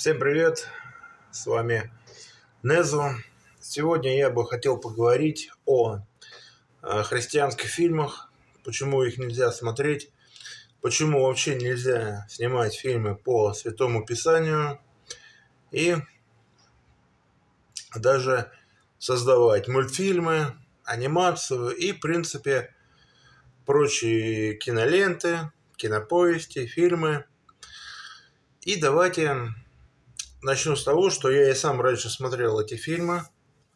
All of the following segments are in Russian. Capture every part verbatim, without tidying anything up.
Всем привет, с вами Незо. Сегодня я бы хотел поговорить о, о христианских фильмах, почему их нельзя смотреть, почему вообще нельзя снимать фильмы по Святому Писанию и даже создавать мультфильмы, анимацию и, в принципе, прочие киноленты, киноповести, фильмы. И давайте начну с того, что я и сам раньше смотрел эти фильмы,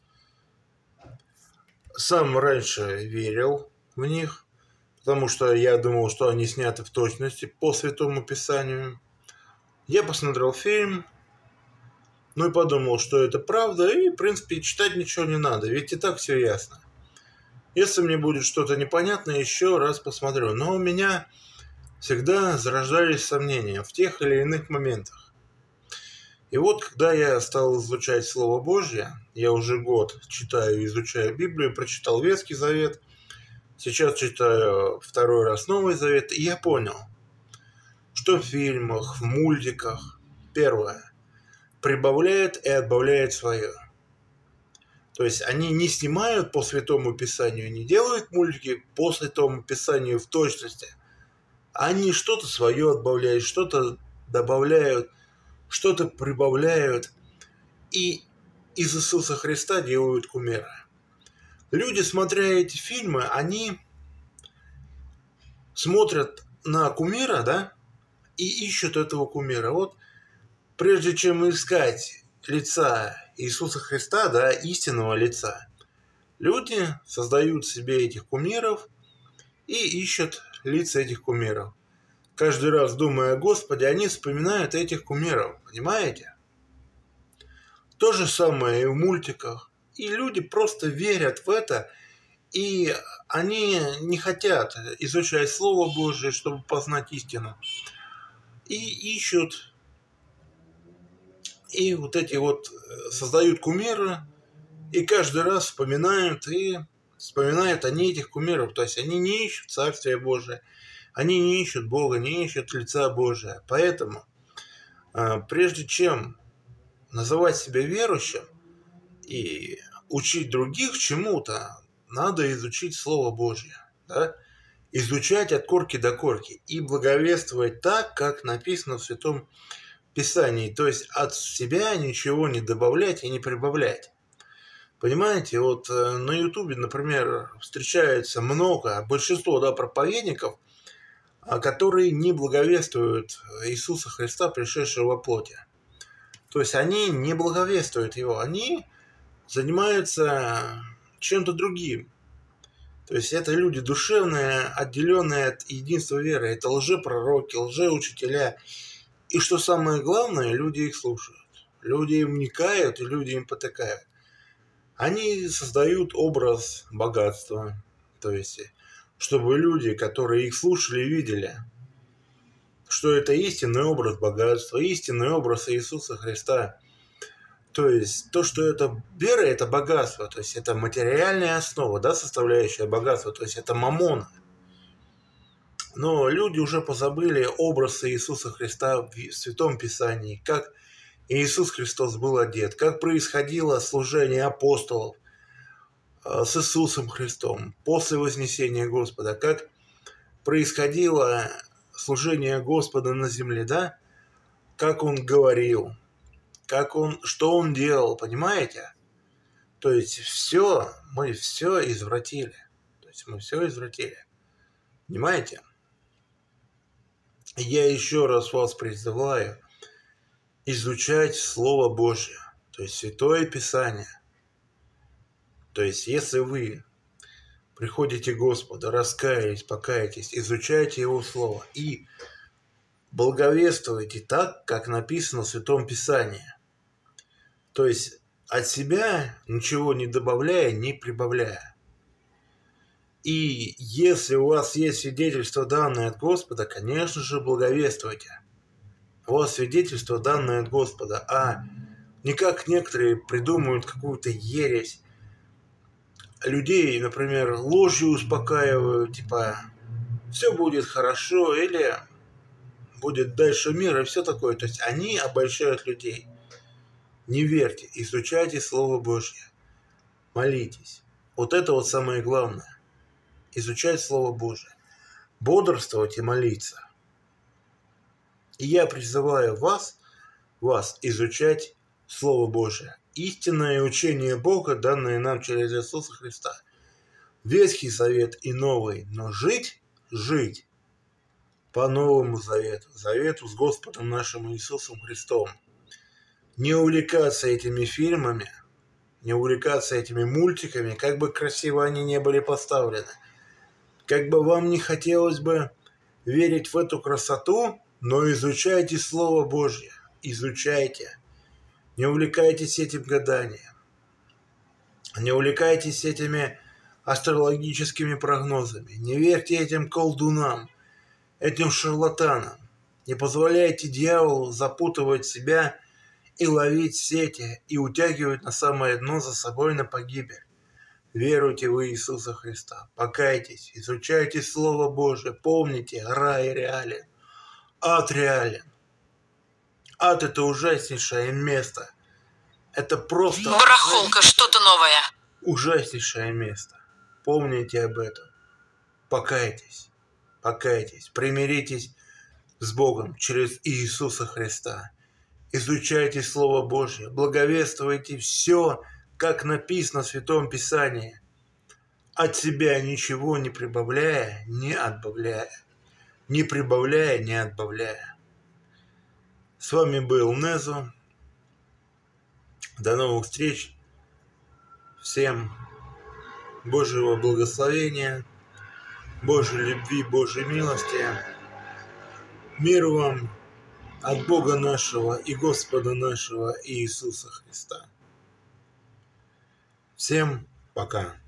сам раньше верил в них, потому что я думал, что они сняты в точности по Святому Писанию. Я посмотрел фильм, ну и подумал, что это правда, и, в принципе, читать ничего не надо, ведь и так все ясно. Если мне будет что-то непонятно, еще раз посмотрю. Но у меня всегда зарождались сомнения в тех или иных моментах. И вот, когда я стал изучать Слово Божье, я уже год читаю и изучаю Библию, прочитал Ветхий Завет, сейчас читаю второй раз Новый Завет, и я понял, что в фильмах, в мультиках, первое, прибавляет и отбавляет свое. То есть они не снимают по Святому Писанию, не делают мультики по Святому Писанию в точности. Они что-то свое отбавляют, что-то добавляют, что-то прибавляют, и из Иисуса Христа делают кумира. Люди, смотря эти фильмы, они смотрят на кумира, да, и ищут этого кумира. Вот прежде чем искать лица Иисуса Христа, да, истинного лица, люди создают себе этих кумиров и ищут лица этих кумиров. Каждый раз, думая о Господе, они вспоминают этих кумиров, понимаете? То же самое и в мультиках. И люди просто верят в это, и они не хотят изучать Слово Божие, чтобы познать истину. И ищут, и вот эти вот создают кумиры, и каждый раз вспоминают, и вспоминают они этих кумиров. То есть они не ищут Царствие Божие, они не ищут Бога, не ищут лица Божия. Поэтому, прежде чем называть себя верующим и учить других чему-то, надо изучить Слово Божье, да? Изучать от корки до корки и благовествовать так, как написано в Святом Писании. То есть от себя ничего не добавлять и не прибавлять. Понимаете, вот на Ютубе, например, встречается много, большинство, да, проповедников, которые не благовествуют Иисуса Христа, пришедшего во плоти. То есть они не благовествуют Его, они занимаются чем-то другим. То есть это люди душевные, отделенные от единства веры. Это лжепророки, лжеучителя. И что самое главное, люди их слушают. Люди им вникают, и люди им потакают. Они создают образ богатства. То есть, чтобы люди, которые их слушали, видели, что это истинный образ богатства, истинный образ Иисуса Христа. То есть то, что это вера, это богатство, то есть это материальная основа, да, составляющая богатства, то есть это маммон. Но люди уже позабыли образ Иисуса Христа в Святом Писании, как Иисус Христос был одет, как происходило служение апостолов с Иисусом Христом после вознесения Господа, как происходило служение Господа на земле, да, как Он говорил, как он, что он делал, понимаете? То есть все, мы все извратили. То есть мы все извратили. Понимаете? Я еще раз вас призываю изучать Слово Божье, то есть Святое Писание. То есть если вы приходите к Господу, раскаялись, покаетесь, изучайте Его Слово и благовествуйте так, как написано в Святом Писании. То есть от себя ничего не добавляя, не прибавляя. И если у вас есть свидетельство, данное от Господа, конечно же, благовествуйте. У вас свидетельство, данное от Господа, а не как некоторые придумывают какую-то ересь. Людей, например, ложью успокаивают, типа, все будет хорошо, или будет дальше мир и все такое. То есть они обольщают людей. Не верьте, изучайте Слово Божье, молитесь. Вот это вот самое главное. Изучать Слово Божье, бодрствовать и молиться. И я призываю вас, вас изучать Слово Божие. Истинное учение Бога, данное нам через Иисуса Христа. Ветхий Завет и Новый, но жить, жить по Новому Завету, Завету с Господом нашим Иисусом Христом. Не увлекаться этими фильмами, не увлекаться этими мультиками, как бы красиво они не были поставлены. Как бы вам не хотелось бы верить в эту красоту, но изучайте Слово Божье, изучайте. Не увлекайтесь этим гаданием, не увлекайтесь этими астрологическими прогнозами, не верьте этим колдунам, этим шарлатанам. Не позволяйте дьяволу запутывать себя и ловить сети, и утягивать на самое дно за собой на погибель. Веруйте в Иисуса Христа, покайтесь, изучайте Слово Божие, помните, рай реален, ад реален. Ад – это ужаснейшее место. Это просто… Барахолка, что-то новое. Ужаснейшее место. Помните об этом. Покайтесь, покайтесь, примиритесь с Богом через Иисуса Христа. Изучайте Слово Божье, благовествуйте все, как написано в Святом Писании, от себя ничего не прибавляя, не отбавляя, не прибавляя, не отбавляя. С вами был Незо. До новых встреч. Всем Божьего благословения, Божьей любви, Божьей милости. Мир вам от Бога нашего и Господа нашего Иисуса Христа. Всем пока.